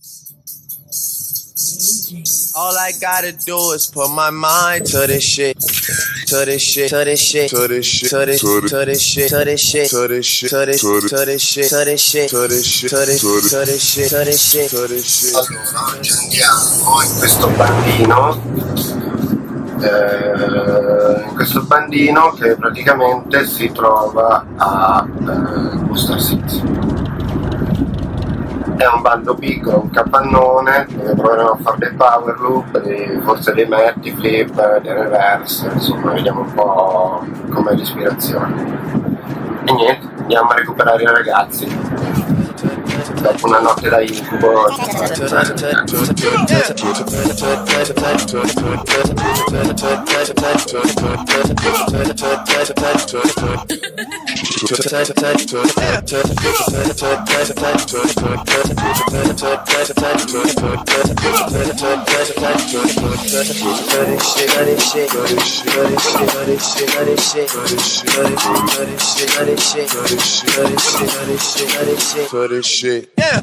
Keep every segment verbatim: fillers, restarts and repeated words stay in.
All I gotta do is put my mind to this shit. To this shit, to this shit, to this shit, to this shit, to this shit, to this shit, to this shit, to this shit, to this shit, to this shit, to this shit, to this shit, to this shit, to this shit, to this shit. Allora, oggi andiamo in questo bandino, eh, in questo bandino che praticamente si trova a eh, Worcester City. È un bando piccolo, un capannone dove proveremo a fare dei power loop, dei, forse dei metti, flip, dei reverse, insomma vediamo un po' com'è l'ispirazione. E niente, andiamo a recuperare i ragazzi. Dopo una notte da incubo. For this shit. Yeah.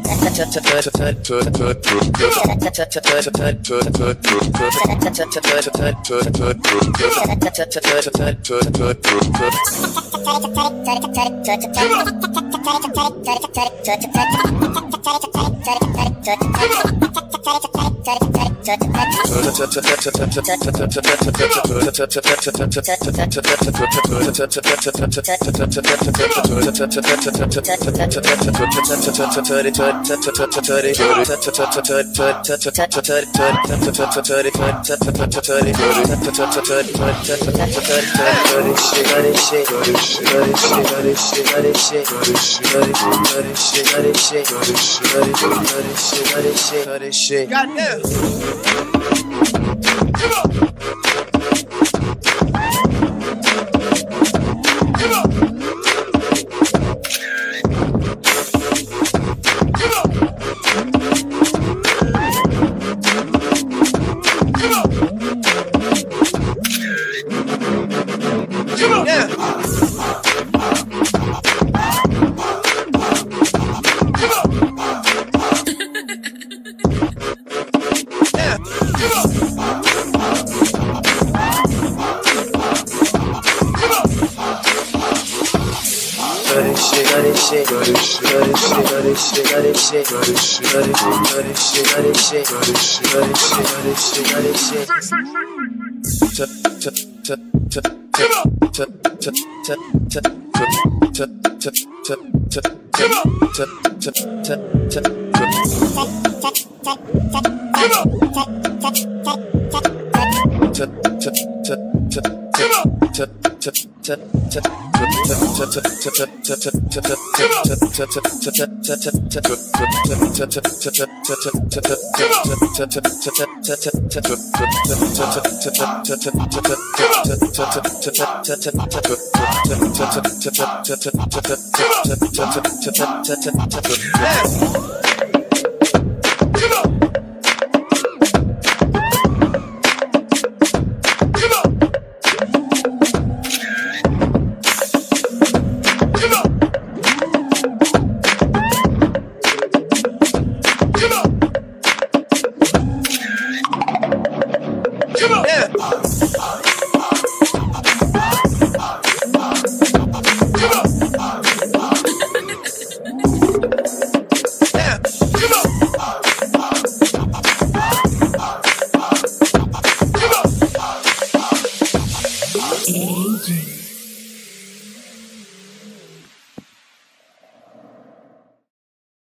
Goddamn. Come on.